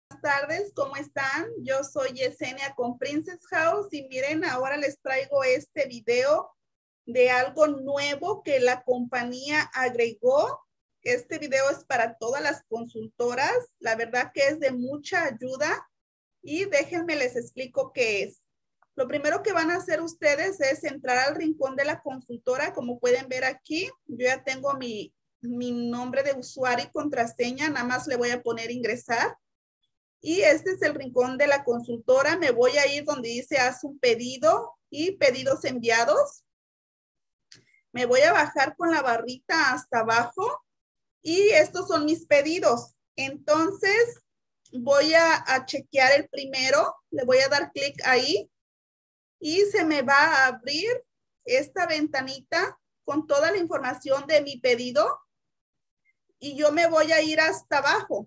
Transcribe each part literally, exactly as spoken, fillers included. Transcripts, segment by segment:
Buenas tardes, ¿cómo están? Yo soy Yesenia con Princess House y miren, ahora les traigo este video de algo nuevo que la compañía agregó. Este video es para todas las consultoras. La verdad que es de mucha ayuda y déjenme les explico qué es. Lo primero que van a hacer ustedes es entrar al rincón de la consultora. Como pueden ver aquí, yo ya tengo mi, mi nombre de usuario y contraseña. Nada más le voy a poner ingresar. Y este es el rincón de la consultora. Me voy a ir donde dice haz un pedido y pedidos enviados. Me voy a bajar con la barrita hasta abajo y estos son mis pedidos. Entonces voy a, a chequear el primero. Le voy a dar clic ahí y se me va a abrir esta ventanita con toda la información de mi pedido y yo me voy a ir hasta abajo.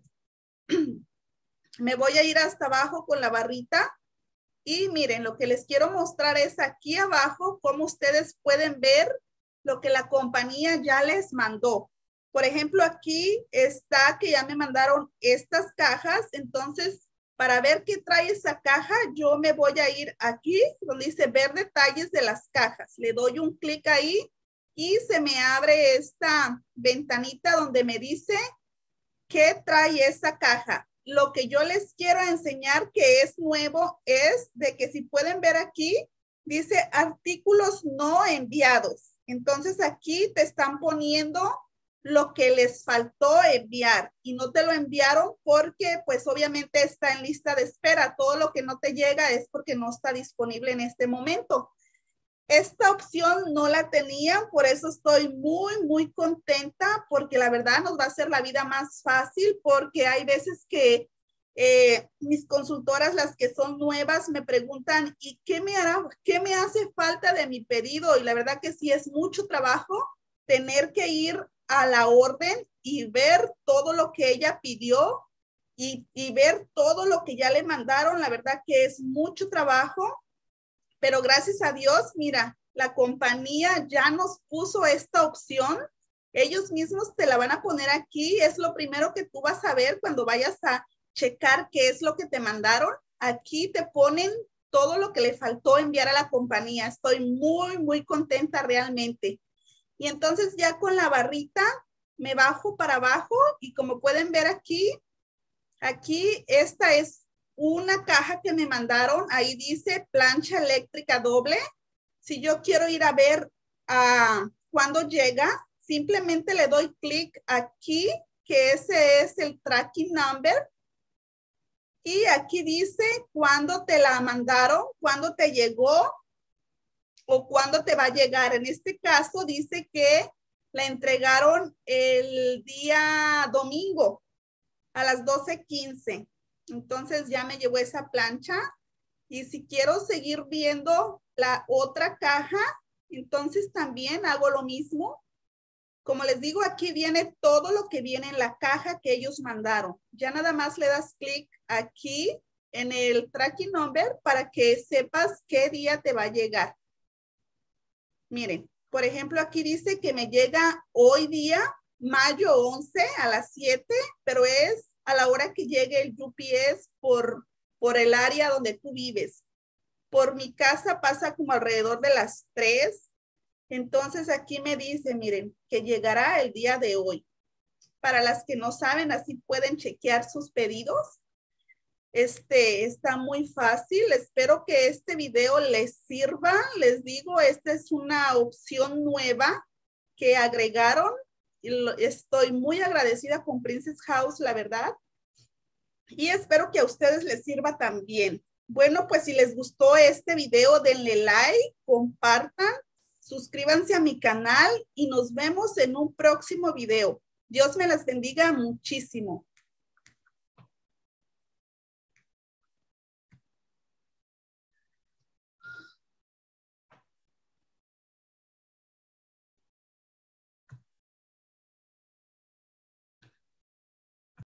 Me voy a ir hasta abajo con la barrita y miren, lo que les quiero mostrar es aquí abajo cómo ustedes pueden ver lo que la compañía ya les mandó. Por ejemplo, aquí está que ya me mandaron estas cajas. Entonces, para ver qué trae esa caja, yo me voy a ir aquí donde dice ver detalles de las cajas. Le doy un clic ahí y se me abre esta ventanita donde me dice qué trae esa caja. Lo que yo les quiero enseñar que es nuevo es de que si pueden ver aquí, dice artículos no enviados. Entonces aquí te están poniendo lo que les faltó enviar y no te lo enviaron porque pues obviamente está en lista de espera. Todo lo que no te llega es porque no está disponible en este momento. Esta opción no la tenía, por eso estoy muy, muy contenta, porque la verdad nos va a hacer la vida más fácil, porque hay veces que eh, mis consultoras, las que son nuevas, me preguntan, ¿y qué me hará, qué me hace falta de mi pedido? Y la verdad que sí es mucho trabajo tener que ir a la orden y ver todo lo que ella pidió y, y ver todo lo que ya le mandaron. La verdad que es mucho trabajo. Pero gracias a Dios, mira, la compañía ya nos puso esta opción. Ellos mismos te la van a poner aquí. Es lo primero que tú vas a ver cuando vayas a checar qué es lo que te mandaron. Aquí te ponen todo lo que le faltó enviar a la compañía. Estoy muy, muy contenta realmente. Y entonces ya con la barrita me bajo para abajo y como pueden ver aquí, aquí esta es una caja que me mandaron, ahí dice plancha eléctrica doble. Si yo quiero ir a ver uh, cuándo llega, simplemente le doy clic aquí, que ese es el tracking number. Y aquí dice cuándo te la mandaron, cuándo te llegó o cuándo te va a llegar. En este caso dice que la entregaron el día domingo a las doce quince. Entonces ya me llevó esa plancha y si quiero seguir viendo la otra caja, entonces también hago lo mismo. Como les digo, aquí viene todo lo que viene en la caja que ellos mandaron. Ya nada más le das clic aquí en el tracking number para que sepas qué día te va a llegar. Miren, por ejemplo, aquí dice que me llega hoy día, mayo once a las siete, pero es a la hora que llegue el U P S por, por el área donde tú vives. Por mi casa pasa como alrededor de las tres. Entonces aquí me dice, miren, que llegará el día de hoy. Para las que no saben, así pueden chequear sus pedidos. Este está muy fácil. Espero que este video les sirva. Les digo, esta es una opción nueva que agregaron. Estoy muy agradecida con Princess House, la verdad. Y espero que a ustedes les sirva también. Bueno, pues si les gustó este video, denle like, compartan, suscríbanse a mi canal y nos vemos en un próximo video. Dios me las bendiga muchísimo.